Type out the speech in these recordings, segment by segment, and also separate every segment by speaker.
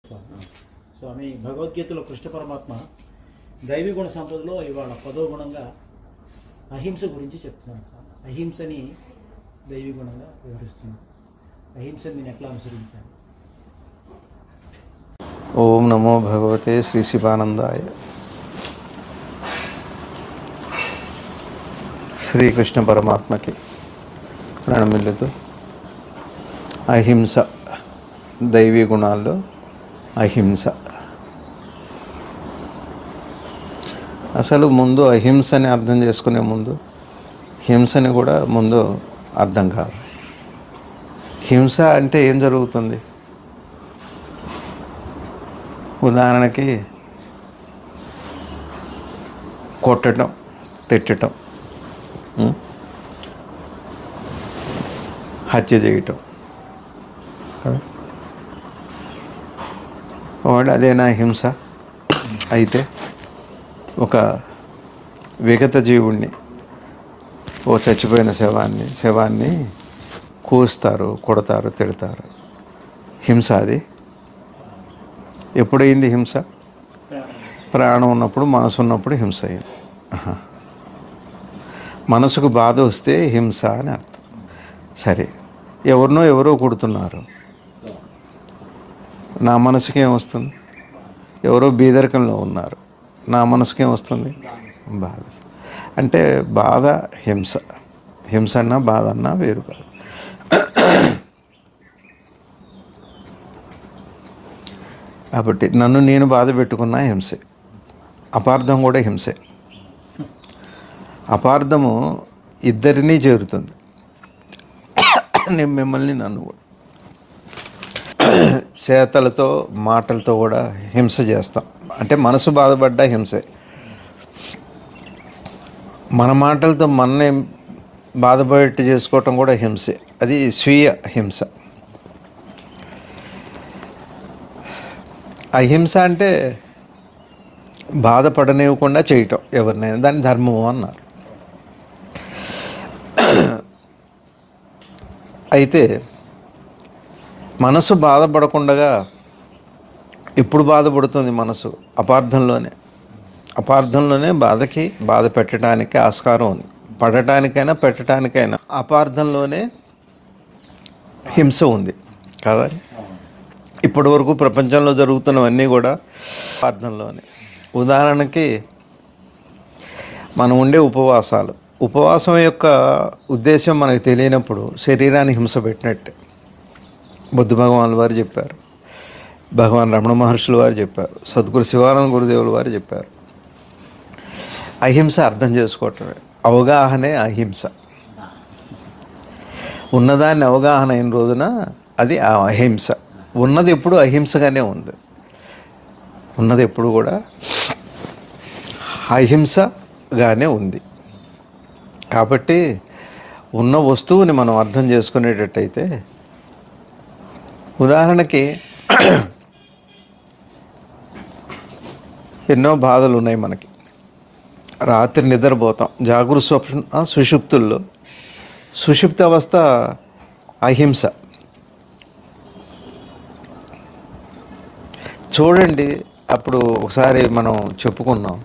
Speaker 1: స్వామి భగవద్గీతలో కృష్ణ పరమాత్మ దైవీ గుణ సంపదలో ఇవాళ 10వ గుణంగా అహింస గురించి చెప్తున్నాను సార్. అహింసని దైవీ గుణంగా వివరిస్తున్నాను. అహింసని నేను ఎట్లా అనుసరించాను?
Speaker 2: ఓం నమో భగవతే శ్రీ శివానందాయ. శ్రీకృష్ణ పరమాత్మకి ప్రణమిల్లుతూ అహింస దైవీ గుణాల్లో అహింస. అసలు ముందు అహింసని అర్థం చేసుకునే ముందు హింసని కూడా ముందు అర్థం కాదు. హింస అంటే ఏం జరుగుతుంది? ఉదాహరణకి కొట్టడం, తిట్టడం, హత్య చేయటం కదా. వాడు అదేనా హింస? అయితే ఒక విగత జీవుణ్ణి, ఓ చచ్చిపోయిన శవాన్ని కూస్తారు, కొడతారు, తిడతారు. హింస అది? ఎప్పుడైంది హింస? ప్రాణం ఉన్నప్పుడు, మనసు ఉన్నప్పుడు హింస అయింది. మనసుకు బాధ వస్తే హింస అని అర్థం. సరే, ఎవరో కొడుతున్నారు, నా మనసుకి ఏమొస్తుంది? ఎవరో బీదరికంలో ఉన్నారు, నా మనసుకి ఏమొస్తుంది? బాధ. అంటే బాధ హింస. హింస అన్నా బాధ అన్నా వేరు కాదు. కాబట్టి నన్ను నేను బాధ పెట్టుకున్నా హింసే. అపార్థం కూడా హింసే. అపార్థము ఇద్దరినీ చేరుతుంది, నేను మిమ్మల్ని నన్ను కూడా. చేతలతో మాటలతో కూడా హింస చేస్తాం. అంటే మనసు బాధపడ్డా హింసే. మన మాటలతో మననే బాధపడేట్టు చేసుకోవటం కూడా హింసే. అది స్వీయ హింస. అహింస అంటే బాధపడనివ్వకుండా చేయటం ఎవరినైనా, దాన్ని ధర్మము అన్నారు. అయితే మనసు బాధపడకుండా ఎప్పుడు బాధపడుతుంది మనసు? అపార్థంలోనే బాధ పెట్టడానికి ఆస్కారం ఉంది. పడటానికైనా పెట్టడానికైనా అపార్థంలోనే హింస ఉంది కదా. ఇప్పటి వరకు ప్రపంచంలో జరుగుతున్నవన్నీ కూడా అపార్థంలోనే. ఉదాహరణకి మనం ఉండే ఉపవాసం యొక్క ఉద్దేశం మనకు తెలియనప్పుడు శరీరాన్ని హింస పెట్టినట్టే. బుద్ధ భగవానుల వారు చెప్పారు, భగవాన్ రమణ మహర్షుల వారు చెప్పారు, సద్గురు శివానంద గురుదేవుల వారు చెప్పారు. అహింస అర్థం చేసుకోవటమే, అవగాహనే అహింస. ఉన్నదాన్ని అవగాహన అయిన రోజున అది అహింస. ఉన్నది ఎప్పుడు అహింసగానే ఉంది. ఉన్నది ఎప్పుడు కూడా అహింసగానే ఉంది. కాబట్టి ఉన్న వస్తువుని మనం అర్థం చేసుకునేటట్టయితే, ఉదాహరణకి ఎన్నో బాధలు ఉన్నాయి మనకి. రాత్రి నిద్రపోతాం, జాగృత స్వప్న సుషుప్తుల్లో. సుషుప్తి అవస్థ అహింస. చూడండి, అప్పుడు ఒకసారి మనం చెప్పుకున్నాం,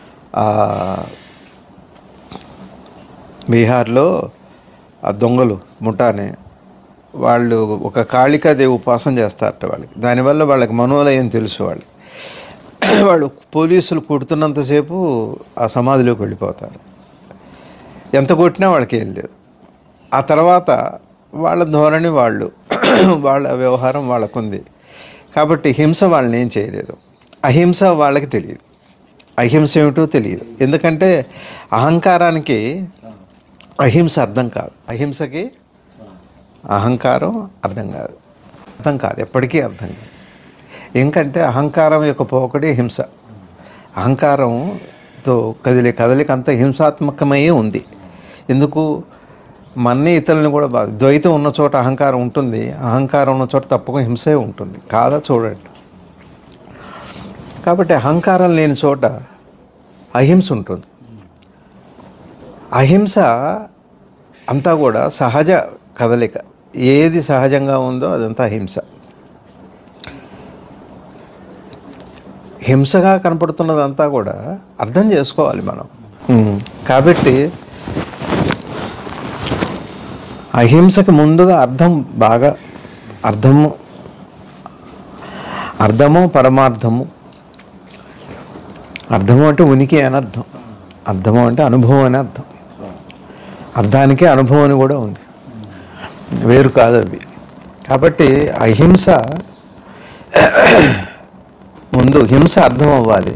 Speaker 2: బీహార్లో ఆ దొంగలు ముఠాని వాళ్ళు ఒక కాళికాదేవి ఉపాసన చేస్తారట. దానివల్ల వాళ్ళకి మనోలయం తెలుసు. వాళ్ళు పోలీసులు కొడుతున్నంతసేపు ఆ సమాధిలోకి వెళ్ళిపోతారు. ఎంత కొట్టినా వాళ్ళకి ఏం లేదు. ఆ తర్వాత వాళ్ళ ధోరణి వాళ్ళ వ్యవహారం వాళ్ళకుంది. కాబట్టి హింస వాళ్ళని ఏం చేయలేదు. అహింస వాళ్ళకి తెలియదు. అహింస ఏమిటో తెలియదు. ఎందుకంటే అహంకారానికి అహింస అర్థం కాదు. అహింసకి అహంకారం అర్థం కాదు, ఎప్పటికీ అర్థం కాదు. ఎందుకంటే అహంకారం యొక్క పోకడే హింస. అహంకారంతో కదలిక అంతా హింసాత్మకమై ఉంది. ఎందుకు? మన్ని ఇతరులను కూడా ద్వైతం ఉన్న చోట అహంకారం ఉంటుంది, అహంకారం ఉన్న చోట తప్పకుండా హింసే ఉంటుంది. కాదా? చూడండి. కాబట్టి అహంకారం లేని చోట అహింస ఉంటుంది. అహింస అంతా కూడా సహజ కదలిక. ఏది సహజంగా ఉందో అదంతా అహింస. హింసగా కనపడుతున్నదంతా కూడా అర్థం చేసుకోవాలి మనం. కాబట్టి అహింసకి ముందుగా అర్థము పరమార్థము. అర్థము అంటే ఉనికి అని అర్థం, అర్థము అంటే అనుభవం అని అర్థం. అర్థానికే అనుభవం అని కూడా ఉంది, వేరు కాదు అవి. కాబట్టి అహింస ముందు హింస అర్థం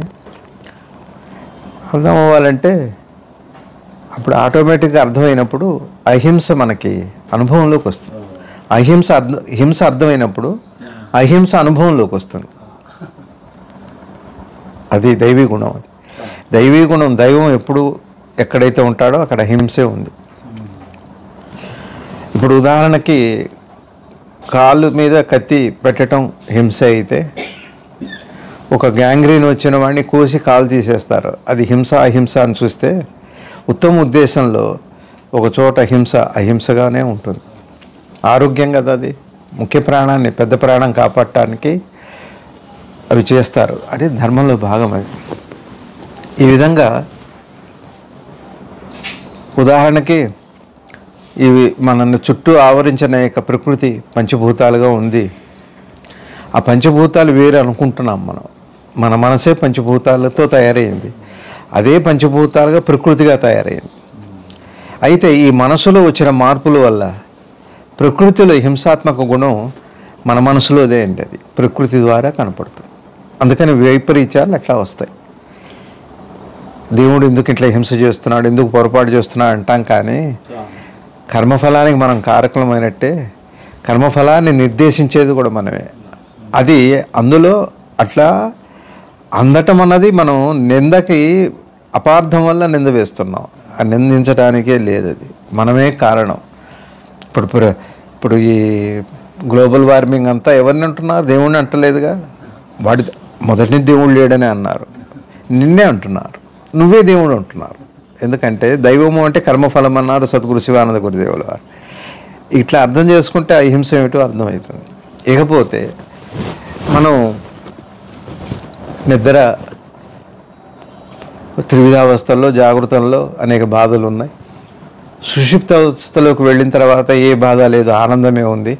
Speaker 2: అవ్వాలంటే అప్పుడు ఆటోమేటిక్గా అర్థమైనప్పుడు అహింస మనకి అనుభవంలోకి వస్తుంది. హింస అర్థమైనప్పుడు అహింస అనుభవంలోకి వస్తుంది. అది దైవీ గుణం. అది దైవీ గుణం. దైవం ఎప్పుడు ఎక్కడైతే ఉంటాడో అక్కడ హింసే ఉంది. ఇప్పుడు ఉదాహరణకి కాళ్ళు మీద కత్తి పెట్టడం హింస అయితే, ఒక గ్యాంగ్రీన్ వచ్చిన వాడిని కోసి కాలు తీసేస్తారు. అది హింస అహింస అని చూస్తే ఉత్తమ ఉద్దేశంలో ఒక చోట అహింసగానే ఉంటుంది. ఆరోగ్యం కదా, అది ముఖ్య ప్రాణాన్ని, పెద్ద ప్రాణం కాపాడటానికి అవి చేస్తారు. అది ధర్మంలో భాగం. అది ఈ విధంగా ఉదాహరణకి ఇవి మనల్ని చుట్టూ ఆవరించిన యొక్క ప్రకృతి పంచభూతాలుగా ఉంది. ఆ పంచభూతాలు వేరే అనుకుంటున్నాం మనం. మన మనసే పంచభూతాలతో తయారైంది, అదే పంచభూతాలుగా ప్రకృతిగా తయారైంది. అయితే ఈ మనసులో వచ్చిన మార్పుల వల్ల ప్రకృతిలో హింసాత్మక గుణం మన మనసులోదే అండి, అది ప్రకృతి ద్వారా కనపడుతుంది. అందుకని వైపరీత్యాలు అట్లా వస్తాయి. దేవుడు ఎందుకు ఇట్లా హింస చేస్తున్నాడు, ఎందుకు పొరపాటు చేస్తున్నాడు అంటాం, కానీ కర్మఫలానికి మనం కారకులమైనట్టే కర్మఫలాన్ని నిర్దేశించేది కూడా మనమే. అది అందులో అట్లా అందటం అన్నది మనం నిందకి అపార్థం వల్ల నింద వేస్తున్నాం. ఆ నిందించడానికే లేదు, అది మనమే కారణం. ఇప్పుడు ఈ గ్లోబల్ వార్మింగ్ అంతా ఎవరిని అంటున్నారు? దేవుణ్ణి అంటలేదుగా. వాడి మొదటి దేవుడు లేడని అన్నారు, నిన్నే అంటున్నారు, నువ్వే దేవుడు అంటున్నారు. ఎందుకంటే దైవము అంటే కర్మఫలం అన్నారు సద్గురు శివానంద గురుదేవుల వారు. ఇట్లా అర్థం చేసుకుంటే అహింస ఏమిటో అర్థమవుతుంది. ఇకపోతే మనం నిద్ర త్రివిధావస్థల్లో జాగృతంలో అనేక బాధలు ఉన్నాయి. సుషుప్త అవస్థలోకి వెళ్ళిన తర్వాత ఏ బాధ లేదు, ఆనందమే ఉంది.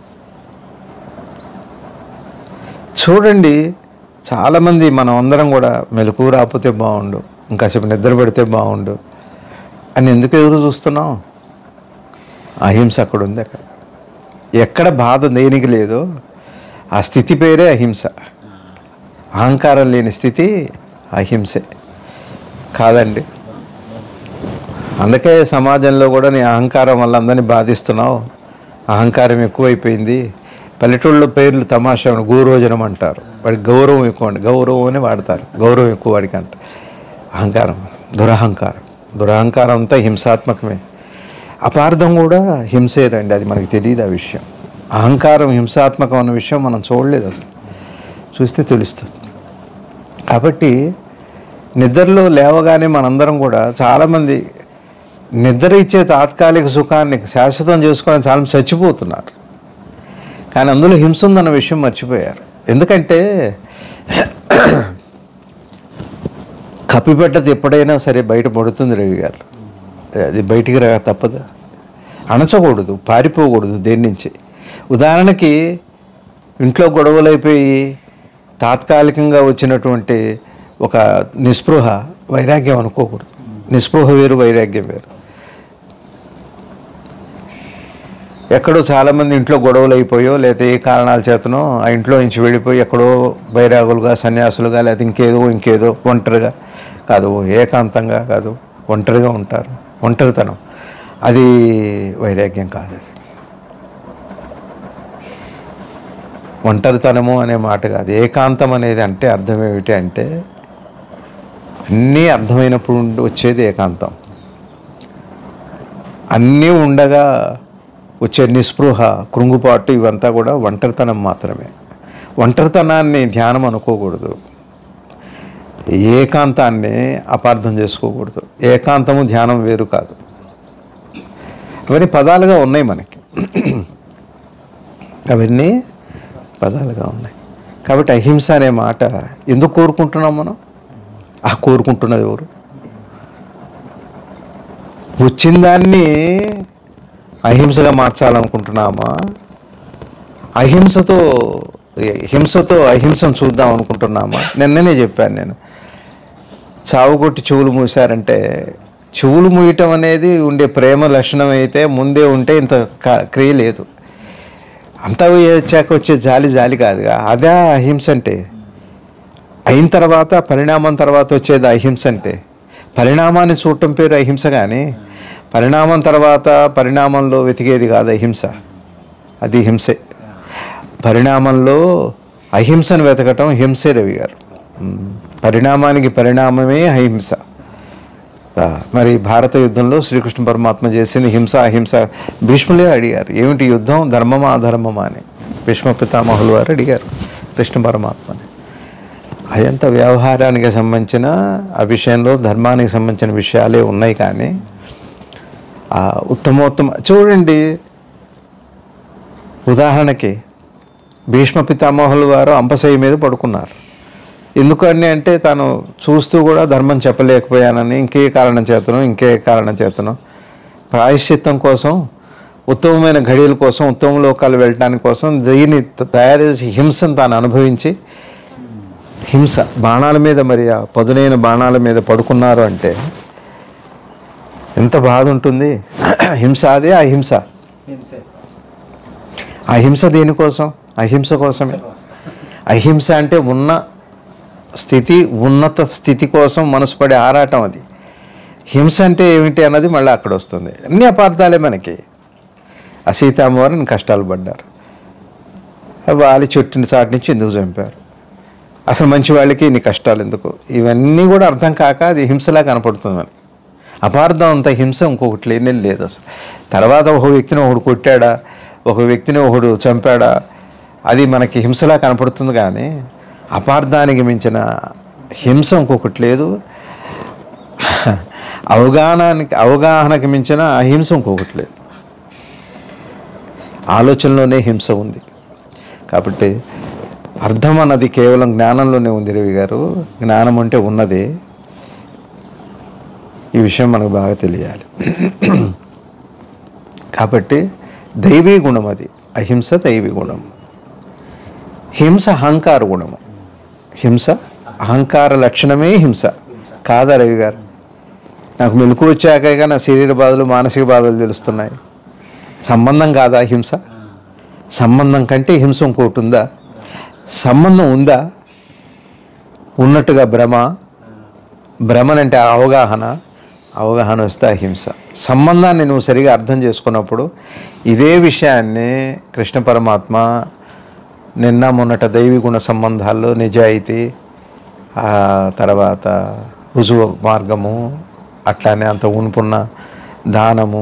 Speaker 2: చూడండి, చాలామంది మనం అందరం కూడా మెలకువ రాకపోతే బాగుండు, ఇంకాసేపు నిద్ర పెడితే బాగుండు అని ఎందుకు ఎదురు చూస్తున్నాం? అహింస అక్కడ ఉంది. ఎక్కడ బాధ దేనికి లేదో ఆ స్థితి పేరే అహింస. అహంకారం లేని స్థితి అహింసే కాదండి. అందుకే సమాజంలో కూడా నీ అహంకారం వల్ల అందరినీ బాధిస్తున్నావు, అహంకారం ఎక్కువైపోయింది. పల్లెటూళ్ళలో పేర్లు తమాషా గోరోజనం అంటారు, వాడికి గౌరవం ఎక్కువ అండి, గౌరవం అని వాడతారు, గౌరవం ఎక్కువ వాడికి అంట. అహంకారం, దురహంకారం అంతా హింసాత్మకమే. అపార్థం కూడా హింసే రండి, అది మనకి తెలియదు ఆ విషయం. అహంకారం హింసాత్మకం అన్న విషయం మనం చూడలేదు, అసలు చూస్తే తెలుస్తుంది. కాబట్టి నిద్రలో లేవగానే మనందరం కూడా చాలామంది నిద్ర ఇచ్చే తాత్కాలిక సుఖాన్ని శాశ్వతం చేసుకోవడానికి చాలా చచ్చిపోతున్నారు. కానీ అందులో హింస ఉందన్న విషయం మర్చిపోయారు. ఎందుకంటే కప్పిపెట్టది ఎప్పుడైనా సరే బయట పడుతుంది రవి గారు, అది బయటికి తప్పదు. అణచకూడదు, పారిపోకూడదు దేని నుంచి. ఉదాహరణకి ఇంట్లో గొడవలైపోయి తాత్కాలికంగా వచ్చినటువంటి ఒక నిస్పృహ వైరాగ్యం అనుకోకూడదు. నిస్పృహ వేరు, వైరాగ్యం వేరు. ఎక్కడో చాలామంది ఇంట్లో గొడవలు అయిపోయో లేకపోతే ఏ కారణాల చేతనో ఆ ఇంట్లో నుంచి వెళ్ళిపోయి ఎక్కడో బైరాగులుగా, సన్యాసులుగా, లేకపోతే ఇంకేదో ఒంటరిగా కాదు, ఏకాంతంగా కాదు, ఒంటరిగా ఉంటారు. ఒంటరితనం అది వైరాగ్యం కాదు. అది ఒంటరితనము అనే మాట కాదు. ఏకాంతం అనేది అంటే అర్థం ఏమిటి అంటే అన్నీ అర్థమైనప్పుడు వచ్చేది ఏకాంతం. అన్నీ ఉండగా వచ్చే నిస్పృహ, కృంగుపాటు ఇవంతా కూడా ఒంటరితనం మాత్రమే. ఒంటరితనాన్ని ధ్యానం అనుకోకూడదు, ఏకాంతాన్ని అపార్థం చేసుకోకూడదు. ఏకాంతము ధ్యానం వేరు కాదు. అవన్నీ పదాలుగా ఉన్నాయి మనకి, అవన్నీ పదాలుగా ఉన్నాయి. కాబట్టి అహింస అనే మాట ఎందుకు కోరుకుంటున్నాం మనం? ఆ కోరుకుంటున్నది ఎవరు? వచ్చిన దాన్ని అహింసగా మార్చాలనుకుంటున్నామా? హింసతో అహింసను చూద్దాం అనుకుంటున్నామా? నిన్ననే చెప్పాను నేను, చావు కొట్టి చెవులు మూసారంటే చెవులు మూయటం అనేది ఉండే ప్రేమ లక్షణం అయితే ముందే ఉంటే ఇంత క్రియ లేదు. అంతా వచ్చాక వచ్చే జాలి కాదుగా, అదే అహింస అంటే. అయిన తర్వాత పరిణామం తర్వాత వచ్చేది అహింస అంటే. పరిణామాన్ని చూడటం పేరు అహింస, కానీ పరిణామం తర్వాత పరిణామంలో వెతికేది కాదు అహింస, అది హింసే. పరిణామంలో అహింసను వెతకటం హింసే రవి గారు. పరిణామానికి పరిణామమే అహింస. మరి భారత యుద్ధంలో శ్రీకృష్ణ పరమాత్మ చేసింది హింస అహింస. భీష్ములే అడిగారు, ఏమిటి యుద్ధం, ధర్మమా అధర్మమా అని. భీష్మ పితామహులు వారు అడిగారు కృష్ణ పరమాత్మని. అదంతా వ్యవహారానికి సంబంధించిన ఆ విషయంలో ధర్మానికి సంబంధించిన విషయాలే ఉన్నాయి, కానీ ఉత్తమోత్తమ చూడండి. ఉదాహరణకి భీష్మ పితామహులు వారు అంపశయ్య మీద పడుకున్నారు. ఎందుకని అంటే తాను చూస్తూ కూడా ధర్మం చెప్పలేకపోయానని, ఇంకే కారణం చేతను ప్రాయశ్చిత్తం కోసం, ఉత్తమమైన ఘడియల కోసం, ఉత్తమ లోకాలు వెళ్ళటానికి కోసం దీన్ని తయారు చేసి హింసను తాను అనుభవించి, హింస బాణాల మీద, మరి ఆ పదునైన బాణాల మీద పడుకున్నారు అంటే ఎంత బాధ ఉంటుంది. హింస అదే అహింస. అహింస దేనికోసం? అహింస కోసమే. అహింస అంటే ఉన్నత స్థితి కోసం మనసు పడే ఆరాటం అది. హింస అంటే ఏమిటి అన్నది మళ్ళీ అక్కడ వస్తుంది. అన్ని అపార్థాలే మనకి. ఆ సీతామ్మవారిని కష్టాలు పడ్డారు, వాలి చెట్టుని చాటు నుంచి ఎందుకు చంపారు, అసలు మంచి వాళ్ళకి ఇన్ని కష్టాలు ఎందుకు, ఇవన్నీ కూడా అర్థం కాక అది హింసలా కనపడుతుంది మనకి. అపార్థం అంత హింస ఇంకొకటి లేనే లేదు అసలు. తర్వాత ఒక వ్యక్తిని ఒకడు కొట్టాడా, ఒక వ్యక్తిని ఒకడు చంపాడా, అది మనకి హింసలా కనపడుతుంది, కానీ అపార్థానికి మించిన హింస ఇంకొకటి లేదు. అవగాహనకి మించిన అహింస ఇంకొకటి లేదు. ఆలోచనలోనే హింస ఉంది. కాబట్టి అర్థం అన్నది కేవలం జ్ఞానంలోనే ఉంది రవి గారు. జ్ఞానం అంటే ఉన్నది. ఈ విషయం మనకు బాగా తెలియాలి. కాబట్టి దైవీ గుణం అది. అహింస దైవీ గుణం. హింస అహంకార గుణము. హింస అహంకార లక్షణమే హింస కాదా రవి గారు? నాకు మెలకు వచ్చాక నా శరీర బాధలు, మానసిక బాధలు తెలుస్తున్నాయి. సంబంధం కాదా హింస? సంబంధం కంటే హింస ఇంకోటి ఉందా? సంబంధం ఉందా? ఉన్నట్టుగా భ్రమనంటే అవగాహన వస్తే అహింస. సంబంధాన్ని నువ్వు సరిగా అర్థం చేసుకున్నప్పుడు ఇదే విషయాన్ని కృష్ణ పరమాత్మ నిన్న మొన్నట దైవీ గుణ సంబంధాల్లో నిజాయితీ, తర్వాత రుజువు మార్గము, అట్లానే అంత ఉనుపున్న దానము,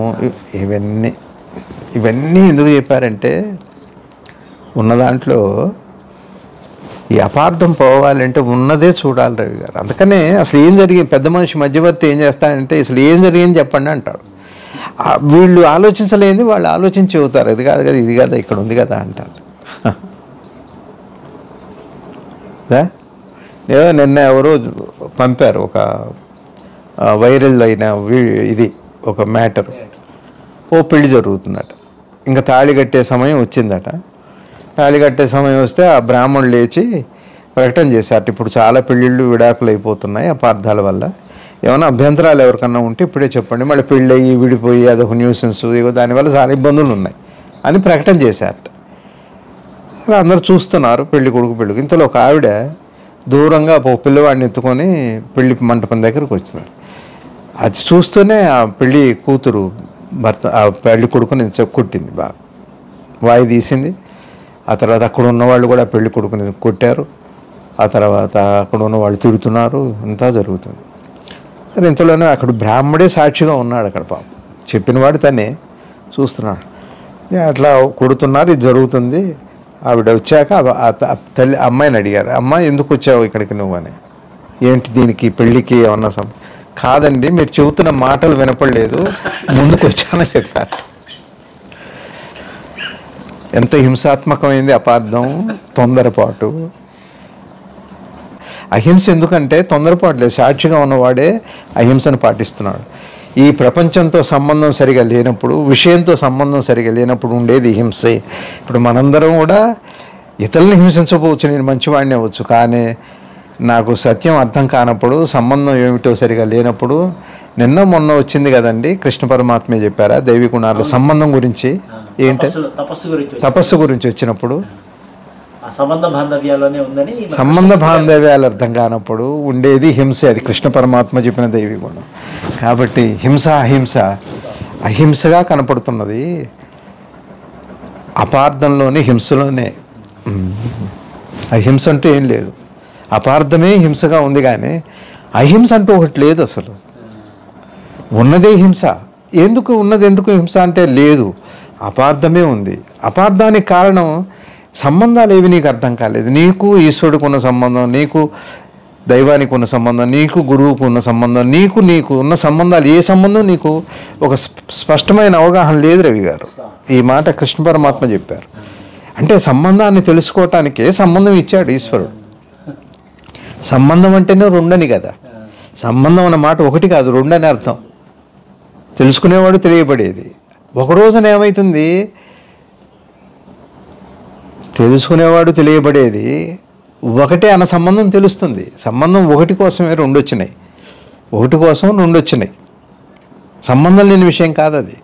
Speaker 2: ఇవన్నీ ఎందుకు చెప్పారంటే ఉన్న దాంట్లో ఈ అపార్థం పోవాలంటే ఉన్నదే చూడాలి రవి గారు. అందుకనే అసలు ఏం జరిగింది, పెద్ద మనిషి మధ్యవర్తి ఏం చేస్తాడంటే అసలు ఏం జరిగింది చెప్పండి అంటాడు. వీళ్ళు ఆలోచించలేని వాళ్ళు ఆలోచించి చెబుతారు, ఇది కాదు కదా, ఇది కదా, ఇక్కడ ఉంది కదా అంటారు. ఏదో నిన్న ఎవరో పంపారు ఒక వైరల్ అయిన ఇది ఒక మ్యాటర్. ఓ పెళ్లి జరుగుతుందట, ఇంకా తాళి కట్టే సమయం వచ్చిందట. తాళి కట్టే సమయం వస్తే ఆ బ్రాహ్మణులు లేచి ప్రకటన చేశారు, ఇప్పుడు చాలా పెళ్ళిళ్ళు విడాకులు అయిపోతున్నాయి అపార్థాల వల్ల, ఏమైనా అభ్యంతరాలు ఎవరికన్నా ఉంటే ఇప్పుడే చెప్పండి, మళ్ళీ పెళ్ళి అయ్యి విడిపోయి అదొక న్యూసెన్స్, దానివల్ల చాలా ఇబ్బందులు ఉన్నాయి అని ప్రకటన చేశారట. అందరూ చూస్తున్నారు పెళ్లి కొడుకు. ఇంతలో ఒక ఆవిడ దూరంగా ఒక పిల్లవాడిని ఎత్తుకొని పెళ్లి మంటపం దగ్గరకు వచ్చినారు. అది చూస్తూనే ఆ పెళ్లి కూతురు భర్త ఆ పెళ్లి కొడుకుని కొట్టింది, బాగా వాయి తీసింది. ఆ తర్వాత అక్కడ ఉన్నవాళ్ళు కూడా పెళ్లి కొడుకుని కొట్టారు. ఆ తర్వాత అక్కడ ఉన్న వాళ్ళు తిడుతున్నారు, అంతా జరుగుతుంది. మరి ఇంతలోనే అక్కడ బ్రాహ్మడే సాక్షిగా ఉన్నాడు. అక్కడ పాపం చెప్పినవాడు తనే చూస్తున్నాడు. అట్లా కొడుతున్నారు, ఇది జరుగుతుంది. ఆవిడ వచ్చాక తల్లి అమ్మాయిని అడిగారు, అమ్మ ఎందుకు వచ్చావు ఇక్కడికి నువ్వు అని. ఏంటి దీనికి పెళ్ళికి ఏమన్నా కాదండి, మీరు చెబుతున్న మాటలు వినపడలేదు, ముందుకు వచ్చానని చెప్పారు. ఎంత హింసాత్మకమైంది అపార్థం, తొందరపాటు. అహింస ఎందుకంటే తొందరపాటులేదు, సాక్షిగా ఉన్నవాడే అహింసను పాటిస్తున్నాడు. ఈ ప్రపంచంతో సంబంధం సరిగా లేనప్పుడు, విషయంతో సంబంధం సరిగా లేనప్పుడు ఉండేది హింసే. ఇప్పుడు మనందరం కూడా ఇతరులను హింసించకపోవచ్చు, నేను మంచివాడిని అవ్వచ్చు, కానీ నాకు సత్యం అర్థం కానప్పుడు, సంబంధం ఏమిటో సరిగా లేనప్పుడు, నిన్న మొన్న వచ్చింది కదండి కృష్ణ పరమాత్మే చెప్పారా దైవీ గుణాలు సంబంధం గురించి, ఏంటి తపస్సు గురించి వచ్చినప్పుడు సంబంధ బాంధవ్యాలు అర్థం కానప్పుడు ఉండేది హింసే. అది కృష్ణ పరమాత్మ చెప్పిన దైవీ గుణం. కాబట్టి హింస అహింస అహింసగా కనపడుతున్నది అపార్థంలోనే, హింసలోనే. అహింస అంటూ ఏం లేదు, అపార్థమే హింసగా ఉంది, కానీ అహింస అంటూ ఒకటి లేదు. అసలు ఉన్నదే హింస. ఎందుకు హింస అంటే లేదు, అపార్థమే ఉంది. అపార్థానికి కారణం సంబంధాలు ఏవి నీకు అర్థం కాలేదు. నీకు ఈశ్వరుడికి ఉన్న సంబంధం, నీకు దైవానికి ఉన్న సంబంధం, నీకు గురువుకు ఉన్న సంబంధం, నీకు ఉన్న సంబంధాలు, ఏ సంబంధం నీకు ఒక స్పష్టమైన అవగాహన లేదు. రవి గారు ఈ మాట కృష్ణ పరమాత్మ చెప్పారు. అంటే సంబంధాన్ని తెలుసుకోవటానికే సంబంధం ఇచ్చాడు ఈశ్వరుడు. సంబంధం అంటేనే రెండని కదా, సంబంధం అన్న మాట ఒకటి కాదు, రెండని అర్థం. తెలుసుకునేవాడు తెలియబడేది. ఒక రోజున ఏమవుతుంది, తెలుసుకునేవాడు తెలియబడేది ఒకటే అన్న సంబంధం తెలుస్తుంది. సంబంధం ఒకటి కోసమే రెండు వచ్చినాయి, ఒకటి కోసం రెండు వచ్చినాయి. సంబంధం లేని విషయం కాదు అది.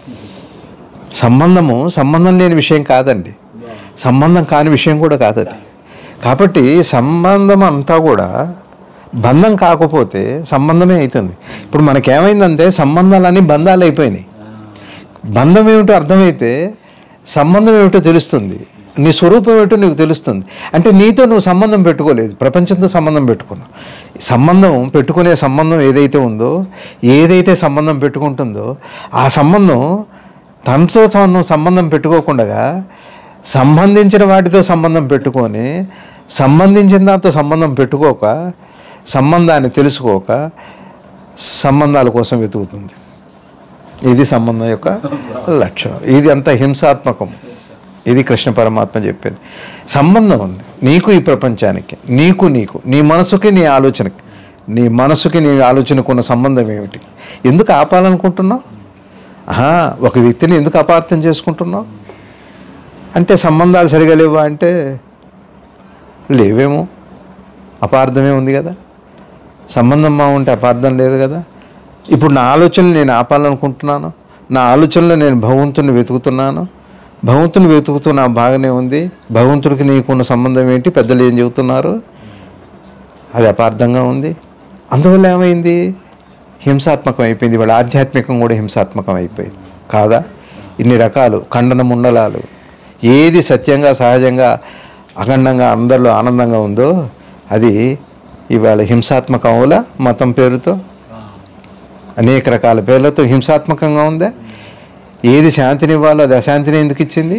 Speaker 2: సంబంధం లేని విషయం కాదండి, సంబంధం కాని విషయం కూడా కాదు అది. కాబట్టి సంబంధం అంతా కూడా బంధం కాకపోతే సంబంధమే అవుతుంది. ఇప్పుడు మనకేమైందంటే సంబంధాలన్నీ బంధాలు అయిపోయినాయి. బంధం ఏమిటో అర్థమైతే సంబంధం ఏమిటో తెలుస్తుంది, నీ స్వరూపం ఏమిటో నీకు తెలుస్తుంది. అంటే నీతో నువ్వు సంబంధం పెట్టుకోలేదు, ప్రపంచంతో సంబంధం పెట్టుకున్నావు. సంబంధం పెట్టుకునే సంబంధం ఏదైతే ఉందో, ఏదైతే సంబంధం పెట్టుకుంటుందో ఆ సంబంధం తనతో తాను సంబంధం పెట్టుకోకుండా సంబంధించిన వాటితో సంబంధం పెట్టుకొని, సంబంధించిన దాంతో సంబంధం పెట్టుకోక, సంబంధాన్ని తెలుసుకోక సంబంధాల కోసం వెతుకుతుంది. ఇది సంబంధం యొక్క లక్షణం. ఇది అంత హింసాత్మకం. ఇది కృష్ణ పరమాత్మ చెప్పేది. సంబంధం ఉంది నీకు, ఈ ప్రపంచానికి, నీకు నీ మనసుకి, నీ ఆలోచనకి, నీ ఆలోచనకు ఉన్న సంబంధం ఏమిటి? ఎందుకు ఆపాలనుకుంటున్నావు? ఒక వ్యక్తిని ఎందుకు అపార్థం చేసుకుంటున్నావు? అంటే సంబంధాలు సరిగా లేవా అంటే లేవేమో, అపార్థమే ఉంది కదా. సంబంధం బాగుంటే అపార్థం లేదు కదా. ఇప్పుడు నా ఆలోచనలు నేను ఆపాలనుకుంటున్నాను, నా ఆలోచనలో నేను భగవంతుని వెతుకుతున్నాను, భగవంతుని వెతుకుతున్నా బాగానే ఉంది. భగవంతుడికి నీకున్న సంబంధం ఏంటి? పెద్దలు ఏం చెబుతున్నారు? అది అపార్థంగా ఉంది. అందువల్ల ఏమైంది? హింసాత్మకం అయిపోయింది. వాళ్ళ ఆధ్యాత్మికం కూడా హింసాత్మకం అయిపోయింది కాదా? ఇన్ని రకాలు ఖండన ముండలాలు. ఏది సత్యంగా, సహజంగా, అఖండంగా, అందరిలో ఆనందంగా ఉందో అది ఇవాళ హింసాత్మకంలో మతం పేరుతో, అనేక రకాల పేర్లతో హింసాత్మకంగా ఉందా? ఏది శాంతిని ఇవ్వాలో అది అశాంతిని ఎందుకు ఇచ్చింది?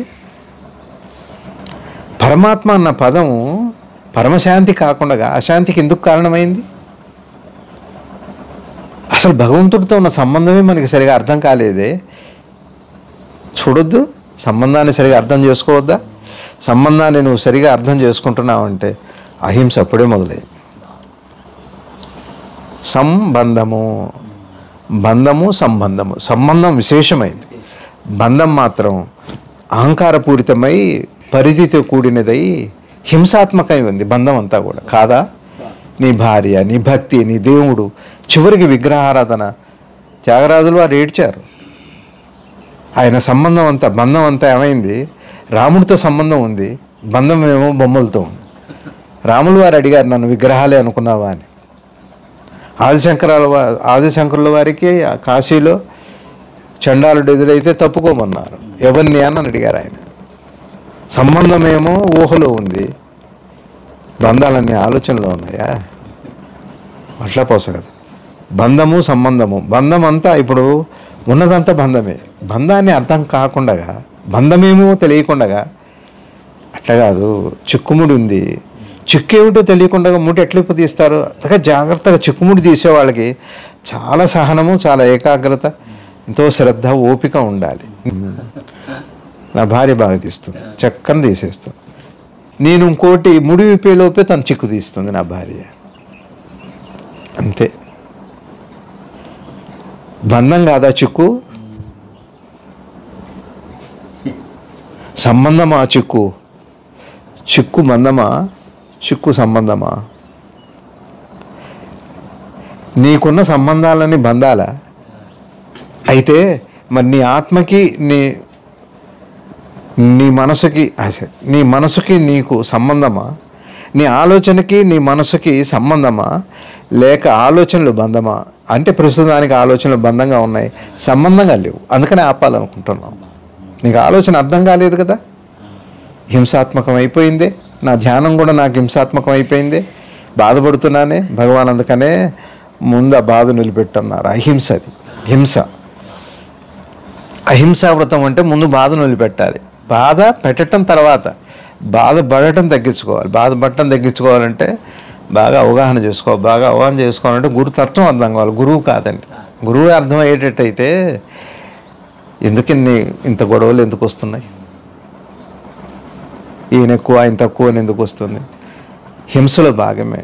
Speaker 2: పరమాత్మ అన్న పదం పరమశాంతి కాకుండా అశాంతికి ఎందుకు కారణమైంది? అసలు భగవంతుడితో ఉన్న సంబంధమే మనకి సరిగా అర్థం కాలేదే. చూడొద్దు, సంబంధాన్ని సరిగా అర్థం చేసుకోవద్దా? సంబంధాన్ని నువ్వు సరిగా అర్థం చేసుకుంటున్నావు అంటే అహింస అప్పుడే మొదలైంది. సంబంధం విశేషమైంది. బంధం మాత్రం అహంకారపూరితమై, పరిధితో కూడినదై హింసాత్మకమై ఉంది బంధం అంతా కూడా కాదా? నీ భార్య, నీ భక్తి, నీ దేవుడు, చివరికి విగ్రహారాధన. త్యాగరాజులు వారు ఏడ్చారు. ఆయన సంబంధం అంతా, బంధం అంతా ఏమైంది? రాముడితో సంబంధం ఉంది, బంధం ఏమో బొమ్మలతో ఉంది. రాములు వారు అడిగారు, నన్ను విగ్రహాలే అనుకున్నావా అని. ఆదిశంకరుల వారికి కాశీలో చండాలుడు ఎదురైతే తప్పుకోమన్నారు. ఎవరిని అని అడిగారు ఆయన. సంబంధమేమో ఊహలో ఉంది, బంధాలన్నీ ఆలోచనలో ఉన్నాయా? అట్లా పోసగదు. సంబంధము, బంధం అంతా ఇప్పుడు ఉన్నదంతా బంధమే. బంధాన్ని అర్థం కాకుండా, బంధమేమో తెలియకుండా, అట్లా కాదు. చిక్కుముడి ఉంది, చిక్కేమిటో తెలియకుండా ముడి ఎట్లా తీస్తారు? అంతగా జాగ్రత్తగా చిక్కుముడి తీసే వాళ్ళకి చాలా సహనము, చాలా ఏకాగ్రత, ఎంతో శ్రద్ధ, ఓపిక ఉండాలి. నా భార్య బాగా తీస్తుంది, చక్కని తీసేస్తుంది. నేను ఇంకోటి ముడి విప్పేలోపే తను చిక్కు తీస్తుంది నా భార్య. అంతే. బంధం కాదా చిక్కు? సంబంధమా చిక్కు? చిక్కు బంధమా? చిక్కు సంబంధమా? నీకున్న సంబంధాలని బంధాలా? అయితే మరి నీ ఆత్మకి నీ మనసుకి నీకు సంబంధమా? నీ ఆలోచనకి నీ మనసుకి సంబంధమా? లేక ఆలోచనలు బంధమా? అంటే ప్రస్తుతానికి ఆలోచనలు బంధంగా ఉన్నాయి, సంబంధంగా లేవు, అందుకనే ఆపాలనుకుంటున్నాం. నీకు ఆలోచన అర్థం కాలేదు కదా, హింసాత్మకం అయిపోయిందే. నా ధ్యానం కూడా నాకు హింసాత్మకం అయిపోయిందే, బాధపడుతున్నానే. భగవాన్ అందుకనే ముందు ఆ బాధ నిలిపెట్టన్నారు. అహింసది హింస. అహింసా వ్రతం అంటే ముందు బాధను వదిలిపెట్టాలి. బాధ పెట్టడం తర్వాత బాధపడటం తగ్గించుకోవాలి. బాధపడటం తగ్గించుకోవాలంటే బాగా అవగాహన చేసుకోవాలి. బాగా అవగాహన చేసుకోవాలంటే గురుతత్వం అర్థం కావాలి, గురువు కాదండి. గురువు అర్థం అయ్యేటట్టయితే ఎందుకు ఇంత గొడవలు ఎందుకు వస్తున్నాయి, ఈయన ఎక్కువ ఆయన తక్కువ అని ఎందుకు వస్తుంది? హింసలో భాగమే.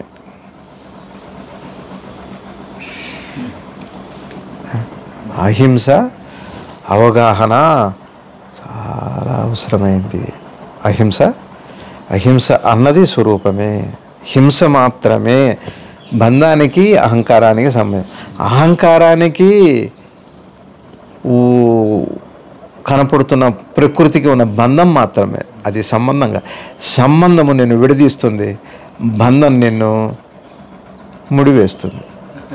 Speaker 2: అహింస అవగాహన చాలా అవసరమైంది. అహింస అన్నది స్వరూపమే, హింస మాత్రమే బంధానికి అహంకారానికి సంబంధం. అహంకారానికి కనపడుతున్న ప్రకృతికి ఉన్న బంధం మాత్రమే, అది సంబంధము నిన్ను విడదీస్తుంది, బంధం నిన్ను ముడివేస్తుంది.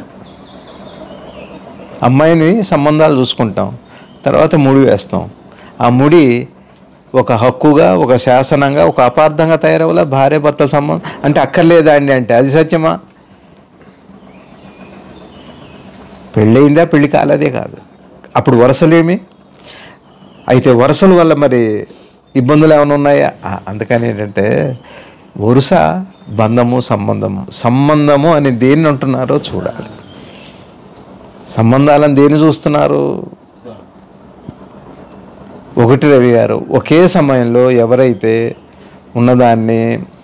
Speaker 2: అమ్మాయిని సంబంధాలు చూసుకుంటాం, తర్వాత ముడి వేస్తాం. ఆ ముడి ఒక హక్కుగా, ఒక శాసనంగా, ఒక అపార్థంగా తయారవ్వాల. భార్య భర్తల సంబంధం అంటే అక్కర్లేదా అండి అంటే అది సత్యమా? పెళ్ళయిందా, పెళ్ళి కాలేదే కాదు. అప్పుడు వరుసలేమి? అయితే వరుసల వల్ల మరి ఇబ్బందులు ఏమైనా ఉన్నాయా? అందుకని ఏంటంటే వరుస, బంధము, సంబంధము అని దేన్ని అంటున్నారో చూడాలి. సంబంధాలను దేన్ని చూస్తున్నారు? ఒకటి రవి గారు, ఒకే సమయంలో ఎవరైతే ఉన్నదాన్ని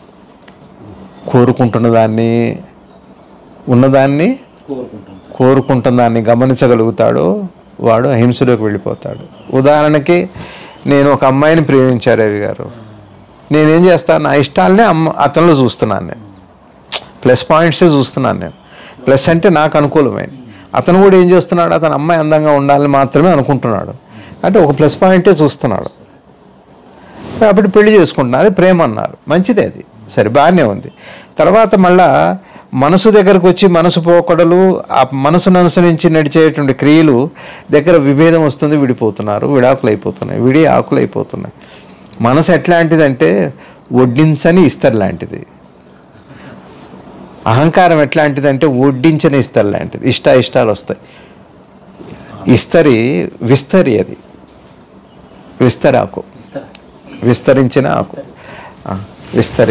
Speaker 2: కోరుకుంటున్న దాన్ని గమనించగలుగుతాడో వాడు అహింసలోకి వెళ్ళిపోతాడు. ఉదాహరణకి నేను ఒక అమ్మాయిని ప్రేమించారు రవి గారు, నేనేం చేస్తాను, నా ఇష్టాలనే అతనిలో చూస్తున్నాను. నేను ప్లస్ పాయింట్సే చూస్తున్నాను. నేను ప్లస్ అంటే నాకు అనుకూలమైంది. అతను కూడా ఏం చేస్తున్నాడు, అతను అమ్మాయి అందంగా ఉండాలని మాత్రమే అనుకుంటున్నాడు, అంటే ఒక ప్లస్ పాయింటే చూస్తున్నాడు. అప్పుడు పెళ్లి చేసుకుంటున్నారు, అది ప్రేమ అన్నారు, మంచిదే, అది సరే బాగానే ఉంది. తర్వాత మళ్ళా మనసు దగ్గరకు వచ్చి మనసు పోకడలు, ఆ మనసును అనుసరించి నడిచేటువంటి క్రియలు దగ్గర విభేదం వస్తుంది, విడిపోతున్నారు, విడాకులు అయిపోతున్నాయి, ఆకులు అయిపోతున్నాయి. మనసు ఎట్లాంటిదంటే వడ్డించని ఇస్తరు లాంటిది. అహంకారం ఎట్లాంటిదంటే వడ్డించని ఇస్తరు లాంటిది. ఇష్టాలు వస్తాయి. విస్తరి, అది విస్తరాకు, విస్తరించిన ఆకు, విస్తరి.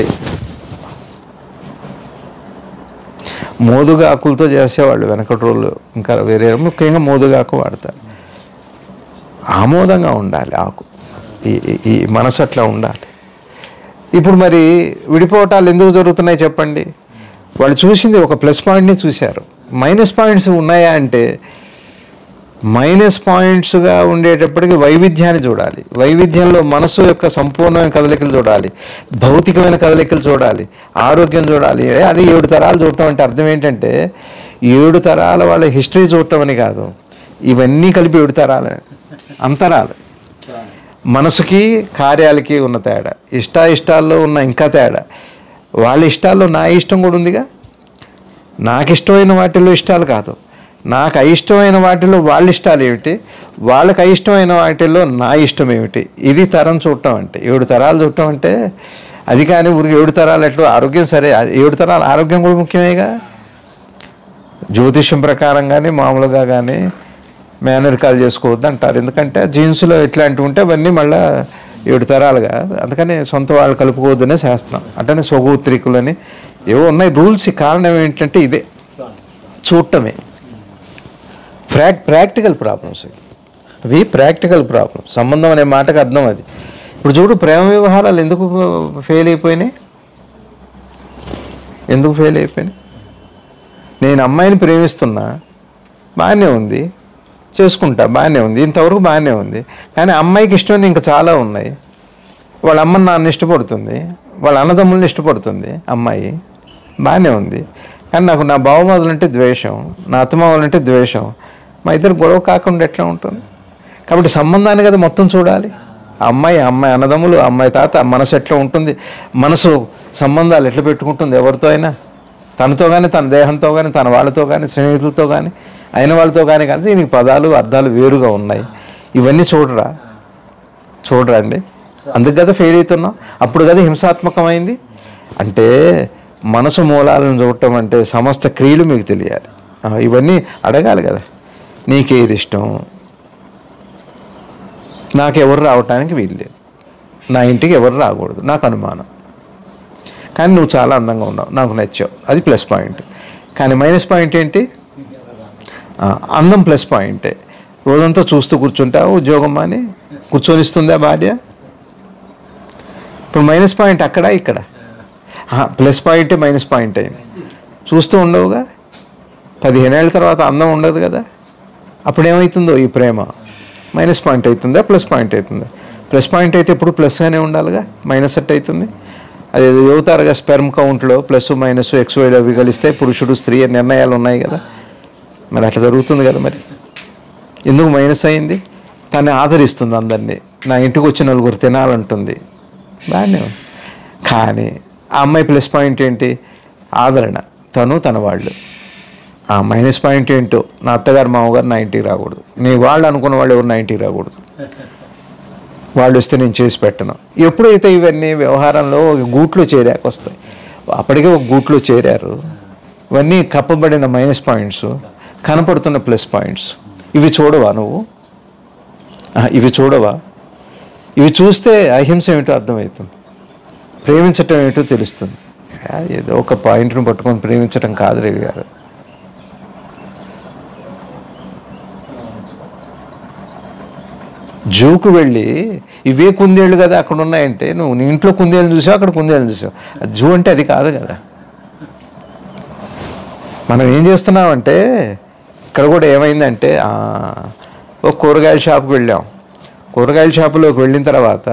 Speaker 2: మోదుగా ఆకులతో చేసేవాళ్ళు వెనకటి రోజులు, ఇంకా వేరే ముఖ్యంగా మోదుగాకు వాడతారు. ఆమోదంగా ఉండాలి ఆకు, ఈ మనసు అట్లా ఉండాలి. ఇప్పుడు మరి విడిపోవటాలు ఎందుకు జరుగుతున్నాయి చెప్పండి? వాళ్ళు చూసింది ఒక ప్లస్ పాయింట్ని చూశారు, మైనస్ పాయింట్స్ ఉన్నాయా అంటే మైనస్ పాయింట్స్గా ఉండేటప్పటికి వైవిధ్యాన్ని చూడాలి. వైవిధ్యంలో మనసు యొక్క సంపూర్ణమైన కదలికలు చూడాలి, భౌతికమైన కదలికలు చూడాలి, ఆరోగ్యం చూడాలి. అది 7 తరాలు చూడటం అంటే అర్థం ఏంటంటే 7 తరాల వాళ్ళ హిస్టరీ చూడటం అని కాదు, ఇవన్నీ కలిపి 7 తరాలు అంతరాలు. మనసుకి కార్యాలకి ఉన్న తేడా, ఇష్టాల్లో ఉన్న ఇంకా తేడా. వాళ్ళ ఇష్టాల్లో నా ఇష్టం కూడా ఉందిగా. నాకు ఇష్టమైన వాటిల్లో ఇష్టాలు కాదు, నాకు అయిష్టమైన వాటిలో వాళ్ళ ఇష్టాలు ఏమిటి, వాళ్ళకి అయిష్టమైన వాటిల్లో నా ఇష్టం ఏమిటి. ఇది తరం చూడటం అంటే, 7 తరాలు చూడటం అంటే అది. కానీ ఊరికి 7 తరాలు ఎట్లా ఆరోగ్యం సరే, 7 తరాల ఆరోగ్యం కూడా ముఖ్యమేగా. జ్యోతిష్యం ప్రకారం కానీ మామూలుగా కానీ మేనరికాలు చేసుకోవద్దు అంటారు. ఎందుకంటే జీన్స్లో ఇట్లాంటివి ఉంటే అవన్నీ మళ్ళీ 7 తరాలుగా. అందుకని సొంత వాళ్ళు కలుపుకోవద్దనే శాస్త్రం. అంటే స్వగోత్రికులని ఏవో ఉన్నాయి రూల్స్. కారణం ఏంటంటే ఇదే చూడటమే. ప్రాక్టికల్ ప్రాబ్లమ్స్ అవి, ప్రాక్టికల్ ప్రాబ్లమ్స్. సంబంధం అనే మాటకు అర్థం అది. ఇప్పుడు చూడు, ప్రేమ వ్యవహారాలు ఎందుకు ఫెయిల్ అయిపోయినాయి? నేను అమ్మాయిని ప్రేమిస్తున్నా, బాగానే ఉంది, చేసుకుంటా, బాగానే ఉంది, ఇంతవరకు బాగానే ఉంది. కానీ అమ్మాయికి ఇష్టం ఇంకా చాలా ఉన్నాయి. వాళ్ళ అమ్మని నాన్న ఇష్టపడుతుంది, వాళ్ళ అన్నదమ్ముల్ని ఇష్టపడుతుంది అమ్మాయి, బాగానే ఉంది. కానీ నాకు నా బావమరుదులంటే ద్వేషం, నా అత్తమామలంటే ద్వేషం. మా ఇద్దరు గొడవ కాకుండా ఎట్లా ఉంటుంది? కాబట్టి సంబంధాన్ని కదా మొత్తం చూడాలి. అమ్మాయి అన్నదమ్ములు, అమ్మాయి తాత మనసు ఎట్లా ఉంటుంది, మనసు సంబంధాలు ఎట్లా పెట్టుకుంటుంది ఎవరితో అయినా, తనతో కానీ, తన దేహంతో కానీ, తన వాళ్ళతో కానీ, స్నేహితులతో కానీ, అయిన వాళ్ళతో కానీ. కానీ దీనికి పదాలు అర్థాలు వేరుగా ఉన్నాయి. ఇవన్నీ చూడరండి. అందుకు కదా ఫెయిల్ అవుతున్నాం. అప్పుడు కదా హింసాత్మకమైంది. అంటే మనసు మూలాలను చూడటం అంటే సమస్త క్రియలు మీకు తెలియాలి. ఇవన్నీ అడగాలి కదా. నీకేది ఇష్టం? నాకెవరు రావటానికి వీల్లేదు, నా ఇంటికి ఎవరు రాకూడదు, నాకు అనుమానం. కానీ నువ్వు చాలా అందంగా ఉన్నావు, నాకు నచ్చావు, అది ప్లస్ పాయింట్. కానీ మైనస్ పాయింట్ ఏంటి? అందం ప్లస్ పాయింటే. రోజంతా చూస్తూ కూర్చుంటావు, ఉద్యోగం అని కూర్చొనిస్తుందా భార్య? ఇప్పుడు మైనస్ పాయింట్ అక్కడ ఇక్కడ. ప్లస్ పాయింటే మైనస్ పాయింట్ అయింది. చూస్తూ ఉండవుగా. 15 ఏళ్ళ తర్వాత అందం ఉండదు కదా. అప్పుడు ఏమవుతుందో ఈ ప్రేమ మైనస్ పాయింట్ అవుతుందా, ప్లస్ పాయింట్ అవుతుందా? ప్లస్ పాయింట్ అయితే ఎప్పుడు ప్లస్గానే ఉండాలిగా, మైనస్ అట్ అవుతుంది. అది చెబుతారుగా స్పెర్మ్ కౌంట్లో ప్లస్ మైనస్ XYలో కలిస్తే పురుషుడు స్త్రీ నిర్ణయాలు ఉన్నాయి కదా. మరి అట్లా జరుగుతుంది కదా. మరి ఎందుకు మైనస్ అయింది? కానీ ఆదరిస్తుంది అందరినీ. నా ఇంటికి వచ్చి 4 తినాలంటుంది, బాగానే ఉంది. కానీ ఆ అమ్మాయి ప్లస్ పాయింట్ ఏంటి? ఆదరణ, తన వాళ్ళు. ఆ మైనస్ పాయింట్ ఏంటో, నా అత్తగారు మామగారు నా ఇంటికి రాకూడదు, నీ వాళ్ళు అనుకున్న వాళ్ళు ఎవరు నా ఇంటికి రాకూడదు, వాళ్ళు వస్తే నేను చేసి పెట్టను. ఎప్పుడైతే ఇవన్నీ వ్యవహారంలో ఒక గూట్లో చేరాక వస్తాయి. అప్పటికే ఒక గూట్లో చేరారు. ఇవన్నీ కప్పబడిన మైనస్ పాయింట్స్, కనపడుతున్న ప్లస్ పాయింట్స్. ఇవి చూడవా నువ్వు? ఇవి చూడవా? ఇవి చూస్తే అహింస ఏమిటో అర్థమవుతుంది, ప్రేమించటం ఏమిటో తెలుస్తుంది. ఏదో ఒక పాయింట్ను పట్టుకొని ప్రేమించటం కాదు రవి గారు. జూకు వెళ్ళి ఇవే కుందేళ్ళు కదా అక్కడ ఉన్నాయంటే, నువ్వు నీ ఇంట్లో కుందేళ్ళు చూసావు, అక్కడ కుందేళ్ళు చూసావు. జూ అంటే అది కాదు కదా. మనం ఏం చేస్తున్నామంటే, ఇక్కడ కూడా ఏమైందంటే, ఒక కూరగాయల షాప్కి వెళ్ళాం. కూరగాయల షాపులోకి వెళ్ళిన తర్వాత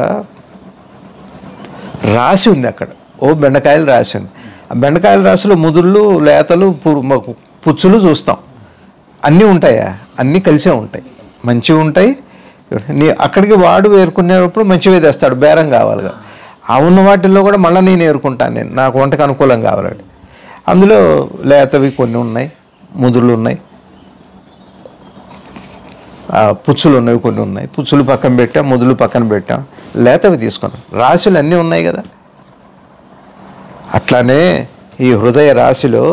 Speaker 2: రాసి ఉంది అక్కడ, బెండకాయలు రాసి ఉంది. ఆ బెండకాయల రాసులో ముదుళ్ళు, లేతలు, పుచ్చులు చూస్తాం. అన్నీ ఉంటాయా? అన్నీ కలిసే ఉంటాయి, మంచివి ఉంటాయి. అక్కడికి వాడు ఏరుకునేటప్పుడు మంచివే తెస్తాడు, బేరం కావాలిగా. ఆ ఉన్న వాటిల్లో కూడా మళ్ళీ నేను ఏరుకుంటాను, నాకు వంటకు అనుకూలం కావాలండి. అందులో లేతవి కొన్ని ఉన్నాయి, ముదుళ్ళు ఉన్నాయి, పుచ్చులు ఉన్నవి కొన్ని ఉన్నాయి. పుచ్చులు పక్కన పెట్టాం, ముదులు పక్కన పెట్టాం, లేతవి తీసుకున్నాం. రాశులు అన్నీ ఉన్నాయి కదా. అట్లానే ఈ హృదయ రాశిలో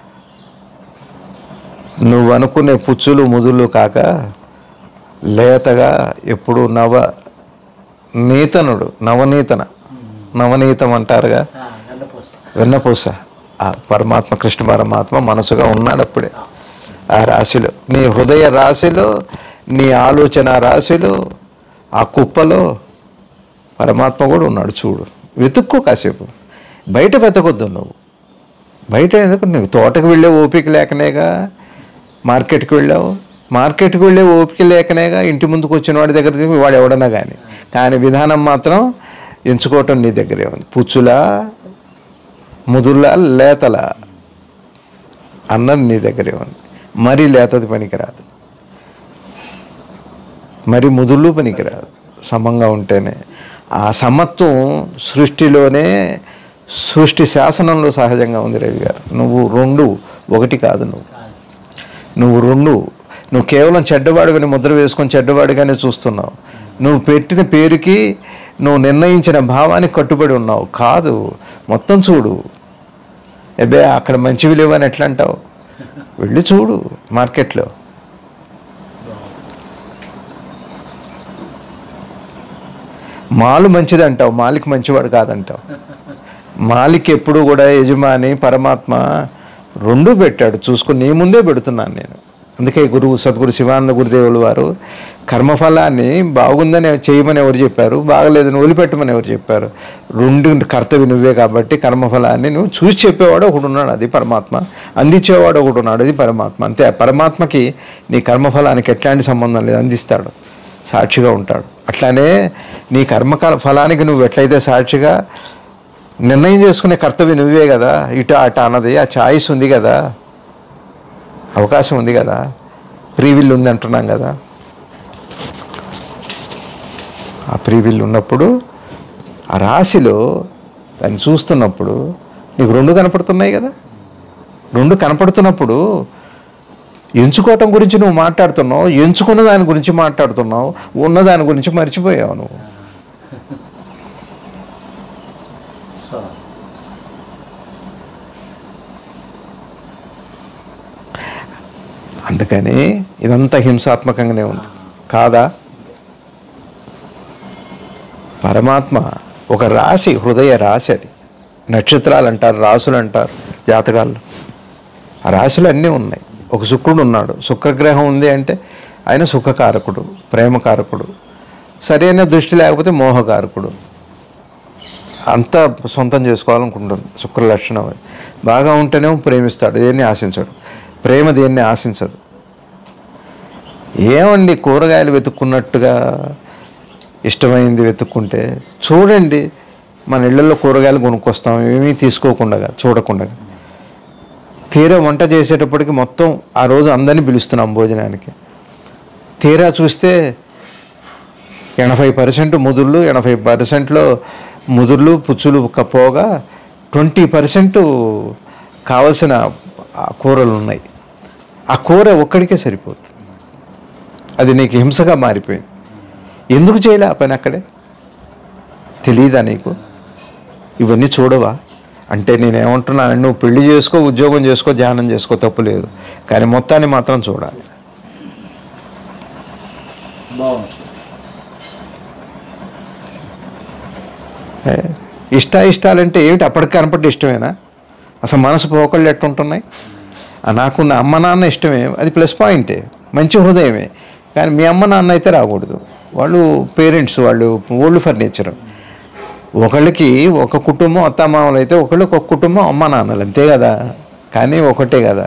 Speaker 2: నువ్వు అనుకునే పుచ్చులు ముదులు కాక లేతగా ఎప్పుడు నవనీతం అంటారుగా, వెన్నపూస. ఆ పరమాత్మ, కృష్ణ పరమాత్మ మనసుగా ఉన్నాడు అప్పుడే ఆ రాశిలో. నీ హృదయ రాశిలో, నీ ఆలోచన రాశిలో, ఆ కుప్పలో పరమాత్మ కూడా ఉన్నాడు. చూడు, వెతుక్కో కాసేపు. బయట వెతకొద్దు నువ్వు. బయట ఎందుకు? నీకు తోటకు వెళ్ళే ఓపిక లేకనేగా మార్కెట్కి వెళ్ళావు. మార్కెట్కి వెళ్ళే ఓపిక లేకనేగా ఇంటి ముందుకు వచ్చిన వాడి దగ్గర వాడు ఎవడన్నా కానీ విధానం మాత్రం ఎంచుకోవటం నీ దగ్గరే ఉంది. పుచ్చులా, ముదులా, లేతల అన్నది నీ దగ్గరే ఉంది. మరీ లేతది పనికిరాదు, మరి ముదుళ్ళు పనికిరాదు. సమంగా ఉంటేనే ఆ సమత్వం సృష్టిలోనే, సృష్టి శాసనంలో సహజంగా ఉంది రవి గారు. నువ్వు 2, 1 కాదు. నువ్వు 2. నువ్వు కేవలం చెడ్డవాడిగానే ముద్ర వేసుకొని చెడ్డవాడిగానే చూస్తున్నావు. నువ్వు పెట్టిన పేరుకి, నువ్వు నిర్ణయించిన భావానికి కట్టుబడి ఉన్నావు. కాదు, మొత్తం చూడు. అక్కడ మంచివి లేవని ఎట్లా అంటావు? వెళ్ళి చూడు మార్కెట్లో. మాలు మంచిది అంటావు, మాలిక్ మంచివాడు కాదంటావు. మాలిక్ ఎప్పుడు కూడా యజమాని పరమాత్మ 2 పెట్టాడు. చూసుకుని నీ ముందే పెడుతున్నాను నేను. అందుకే సద్గురు శివానంద గురుదేవులు వారు కర్మఫలాన్ని బాగుందని చేయమని ఎవరు చెప్పారు, బాగలేదని వదిలిపెట్టమని ఎవరు చెప్పారు? రెండు కర్తవ్యం నువ్వే కాబట్టి కర్మఫలాన్ని నువ్వు చూసి చెప్పేవాడు ఒకడు ఉన్నాడు, అది పరమాత్మ. అందించేవాడు ఒకడు ఉన్నాడు, అది పరమాత్మ. అంతే. పరమాత్మకి నీ కర్మఫలానికి ఎట్లాంటి సంబంధం లేదు, అందిస్తాడు, సాక్షిగా ఉంటాడు. అట్లానే నీ ఫలానికి నువ్వు ఎట్లయితే సాక్షిగా నిర్ణయం చేసుకునే కర్తవ్యం నువ్వే కదా. ఇటు అట అన్నది ఆ ఛాయిస్ ఉంది కదా, అవకాశం ఉంది కదా, ప్రీవిల్ ఉంది అంటున్నాం కదా. ఆ ప్రీవిల్ ఉన్నప్పుడు ఆ రాశిలో దాన్ని చూస్తున్నప్పుడు నీకు రెండు కనపడుతున్నాయి కదా. రెండు కనపడుతున్నప్పుడు ఎంచుకోవటం గురించి నువ్వు మాట్లాడుతున్నావు, ఎంచుకున్న దాని గురించి మాట్లాడుతున్నావు, ఉన్న దాని గురించి మర్చిపోయావు నువ్వు. అందుకని ఇదంతా హింసాత్మకంగానే ఉంది కాదా. పరమాత్మ ఒక రాశి, హృదయ రాశి. అది నక్షత్రాలు అంటారు, రాసులు అంటారు జాతకాల్లో. ఆ రాశులు అన్నీ ఉన్నాయి. ఒక శుక్రుడు ఉన్నాడు, శుక్రగ్రహం ఉంది అంటే ఆయన సుఖకారకుడు, ప్రేమకారకుడు. సరైన దృష్టి లేకపోతే మోహకారకుడు. అంతా సొంతం చేసుకోవాలనుకుంటుంది శుక్ర లక్షణం. బాగా ఉంటేనేమో ప్రేమిస్తాడు, దేన్ని ఆశించాడు. ప్రేమ దేన్ని ఆశించదు. ఏమండి కూరగాయలు వెతుక్కున్నట్టుగా ఇష్టమైంది వెతుక్కుంటే చూడండి, మన ఇళ్ళల్లో కూరగాయలు కొనుక్కొస్తాం ఏమీ తీసుకోకుండా, చూడకుండా. తీరా వంట చేసేటప్పటికి మొత్తం ఆ రోజు అందరినీ పిలుస్తున్నాం భోజనానికి. తీరా చూస్తే 80% ముదుర్లు, 80%లో ముదుర్లు పుచ్చులు పోగా 20% కావలసిన కూరలు ఉన్నాయి. ఆ కూర ఒక్కడికే సరిపోతుంది. అది నీకు హింసగా మారిపోయింది. ఎందుకు చేయలే ఆ పని అక్కడే? తెలీదా నీకు? ఇవన్నీ చూడవా అంటే నేనేమంటున్నాను, నువ్వు పెళ్లి చేసుకో, ఉద్యోగం చేసుకో, ధ్యానం చేసుకో, తప్పు లేదు. కానీ మొత్తాన్ని మాత్రం చూడాలి. ఇష్టాలంటే ఏమిటి? అప్పటికి కనపడి ఇష్టమేనా? అసలు మనసు పోకళ్ళు ఎట్టుంటున్నాయి? నాకున్న అమ్మ నాన్న ఇష్టమే, అది ప్లస్ పాయింటే, మంచి హృదయమే. కానీ మీ అమ్మ నాన్న అయితే రాకూడదు. వాళ్ళు పేరెంట్స్, వాళ్ళు ఓల్డ్ ఫర్నిచర్. ఒకళ్ళకి ఒక కుటుంబం అత్తమామలు అయితే ఒకళ్ళకి ఒక కుటుంబం అమ్మ నాన్నలు, అంతే కదా. కానీ ఒకటే కదా.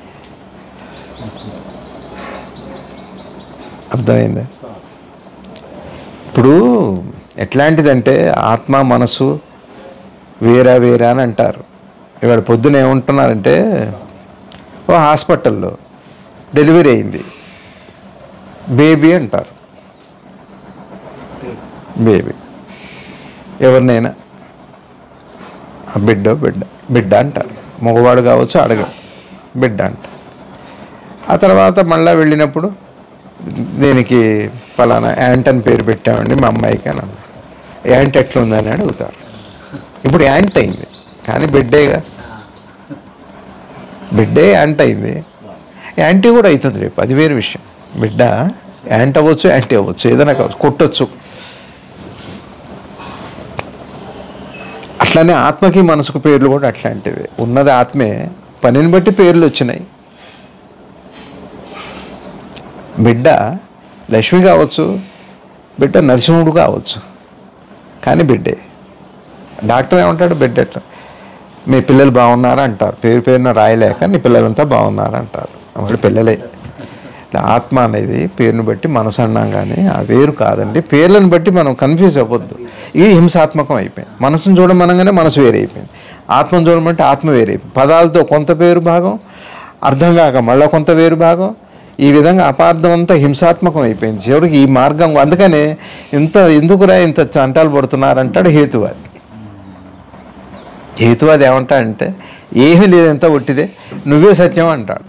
Speaker 2: అర్థమైందా? ఇప్పుడు ఎట్లాంటిదంటే ఆత్మ మనసు వేరా వేరా అని అంటారు. ఇవాళ పొద్దున ఏమంటున్నారంటే, ఓ హాస్పిటల్లో డెలివరీ అయింది, బేబీ అంటారు. బేబీ ఎవరినైనా బిడ్డ అంటారు. మగవాడు కావచ్చు, అడగ బిడ్డ అంటారు. ఆ తర్వాత మళ్ళీ వెళ్ళినప్పుడు దీనికి ఫలానా యాంట్ అని పేరు పెట్టామండి మా అమ్మాయికి అని అన్నారు. యాంట్ ఎట్లుందని అడుగుతారు. ఇప్పుడు యాంట్ అయింది, కానీ బిడ్డేగా. బిడ్డే యాంట్ అయింది, యాంటీ కూడా అవుతుంది రేపు, అది వేరే విషయం. బిడ్డ యాంట్ అవ్వచ్చు, యాంటీ అవ్వచ్చు, ఏదైనా కావచ్చు, కొట్టచ్చు. అట్లానే ఆత్మకి మనసుకు పేర్లు కూడా అట్లాంటివి. ఉన్నది ఆత్మే, పనిని బట్టి పేర్లు వచ్చినాయి. బిడ్డ లక్ష్మి కావచ్చు, బిడ్డ నరసింహుడు కావచ్చు, కానీ బిడ్డే. డాక్టర్ ఏమంటాడు, బిడ్డ ఎట్లా మీ పిల్లలు బాగున్నారా అంటారు. పేరున రాయలేక నీ పిల్లలంతా బాగున్నారా అంటారు. వాళ్ళు పిల్లలే. ఆత్మ అనేది పేరుని బట్టి మనసు అన్నాం, కానీ ఆ వేరు కాదండి. పేర్లను బట్టి మనం కన్ఫ్యూజ్ అవ్వద్దు. ఇది హింసాత్మకం అయిపోయింది. మనసును చూడమనగానే మనసు వేరే అయిపోయింది, ఆత్మను చూడమంటే ఆత్మ వేరే అయిపోయింది. పదాలతో కొంత పేరు భాగం, అర్థం కాక మళ్ళీ కొంత వేరు భాగం. ఈ విధంగా అపార్థం అంతా హింసాత్మకం అయిపోయింది. చివరికి ఈ మార్గం, అందుకనే ఎందుకురా ఇంత చంటాలు పడుతున్నారంటాడు హేతువాది. హేతువాది ఏమంటాడంటే, ఏమీ లేదు, ఎంత ఒట్టిదే, నువ్వే సత్యం అంటాడు.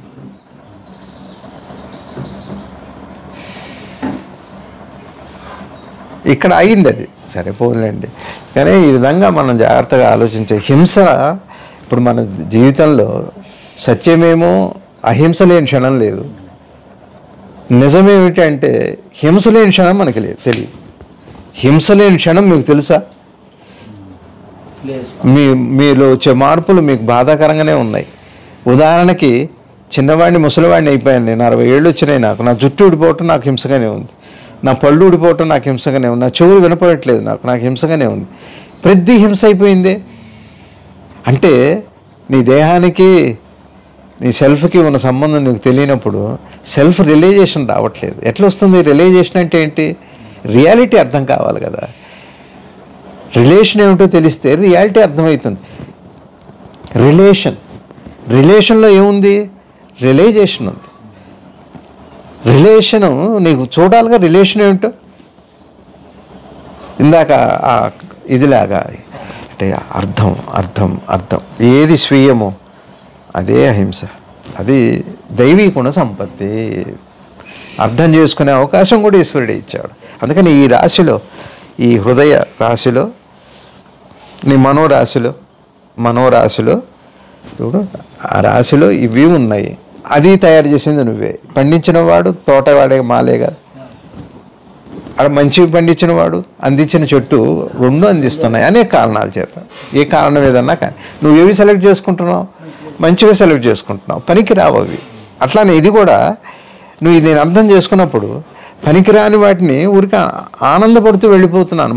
Speaker 2: ఇక్కడ అయింది అది, సరే పోలేండి. కానీ ఈ విధంగా మనం జాగ్రత్తగా ఆలోచించే హింస, ఇప్పుడు మన జీవితంలో సత్యమేమో అహింస లేని క్షణం లేదు. నిజమేమిటి అంటే హింస లేని క్షణం మనకి లేదు, తెలియదు. హింస లేని క్షణం మీకు తెలుసా? మీలో వచ్చే మార్పులు మీకు బాధాకరంగానే ఉన్నాయి. ఉదాహరణకి చిన్నవాడిని ముసలివాడిని అయిపోయాను నేను, 60 ఏళ్ళు వచ్చినాయి నాకు. నా జుట్టు ఊడిపోవటం నాకు హింసగానే ఉంది, నా పళ్ళు ఊడిపోవటం నాకు హింసగానే ఉంది, నా చెవులు వినపడట్లేదు నాకు హింసగానే ఉంది. ప్రతి హింస అయిపోయిందే. అంటే నీ దేహానికి నీ సెల్ఫ్కి ఉన్న సంబంధం నీకు తెలియనప్పుడు సెల్ఫ్ రియలైజేషన్ రావట్లేదు. ఎట్లా వస్తుంది రియలైజేషన్? అంటే ఏంటి? రియాలిటీ అర్థం కావాలి కదా. రిలేషన్ ఏమిటో తెలిస్తే రియాలిటీ అర్థమవుతుంది. రిలేషన్లో ఏముంది? రియలైజేషన్ ఉంది. రిలేషను నీకు చూడాలిగా, రిలేషన్ ఏమిటో. ఇందాక ఇదిలాగా అంటే అర్థం ఏది స్వీయమో అదే అహింస, అది దైవీ గుణ సంపత్తి. అర్థం చేసుకునే అవకాశం కూడా ఈశ్వరుడే ఇచ్చాడు. అందుకని ఈ రాశిలో, ఈ హృదయ రాశిలో, నీ మనోరాశిలో చూడు, ఆ రాశిలో ఇవి ఉన్నాయి. అది తయారు చేసింది నువ్వే. పండించిన వాడు తోటవాడే మాలేగా. అక్కడ మంచివి పండించిన వాడు, అందించిన చెట్టు రెండు అందిస్తున్నాయి అనేక కారణాల చేత. ఏ కారణం ఏదన్నా కానీ నువ్వేవి సెలెక్ట్ చేసుకుంటున్నావు? మంచిగా సెలెక్ట్ చేసుకుంటున్నావు, పనికి రావు అవి. అట్లానే ఇది కూడా నువ్వు నేను అర్థం చేసుకున్నప్పుడు పనికిరాని వాటిని ఊరికి ఆనందపడుతూ వెళ్ళిపోతున్నాను.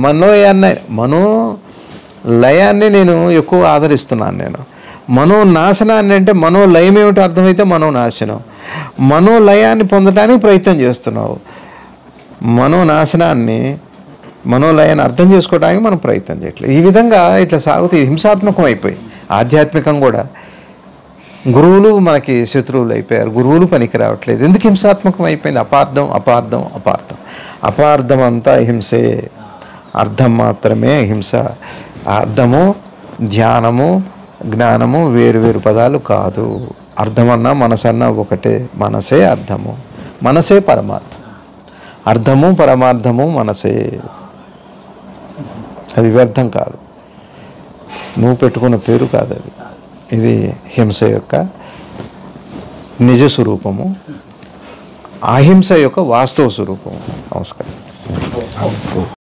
Speaker 2: మనోలయాన్ని నేను ఎక్కువ ఆదరిస్తున్నాను. నేను మనోనాశనాన్ని, అంటే మనోలయం ఏమిటో అర్థమైతే మనోనాశనం, మనోలయాన్ని పొందడానికి ప్రయత్నం చేస్తున్నావు. మనోలయాన్ని అర్థం చేసుకోవడానికి మనం ప్రయత్నం చేయట్లేదు. ఈ విధంగా ఇట్లా సాగుతూ హింసాత్మకం అయిపోయి, ఆధ్యాత్మికం కూడా గురువులు మనకి శత్రువులు అయిపోయారు. గురువులు పనికి రావట్లేదు. ఎందుకు హింసాత్మకం అయిపోయింది? అపార్థం అంతా హింసే, అర్థం మాత్రమే హింస. అర్థము, ధ్యానము, జ్ఞానము వేరు పదాలు కాదు. అర్థమన్నా మనసన్నా ఒకటే. మనసే అర్థము, మనసే పరమార్థం. అర్థము పరమార్థము మనసే. అది వ్యర్థం కాదు, నువ్వు పెట్టుకున్న పేరు కాదు అది. ఇది హింస యొక్క నిజ స్వరూపము, అహింస యొక్క వాస్తవ స్వరూపము. నమస్కారం.